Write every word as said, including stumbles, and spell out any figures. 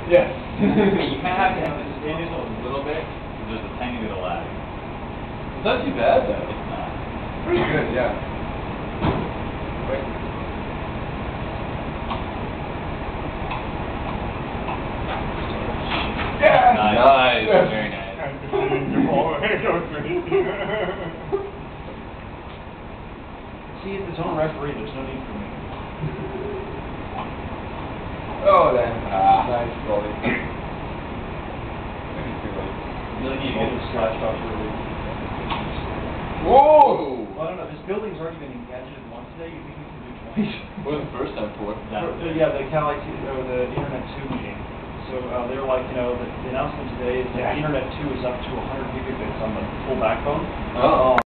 Yes. You kind of have to have this standard a little bit, because there's a tiny bit of lag. It's not too bad though. It's not. Pretty good, yeah. Wait. Yeah! Nice. Nice. Yes. Very nice. See, it's its own referee, there's no need for me. Oh, then. Ah. Nice goalie. You really need to All get the this scratch scratched off. offs are really. Whoa! Well, I don't know, this building's already been gadgeted once today, you think we can do twice? What was the first time for? That- Uh, Yeah, the Cal I T, or the Internet two meeting. So, uh, they were like, you know, the, the announcement today is that Yeah. Internet two is up to one hundred gigabits on the full backbone. Oh.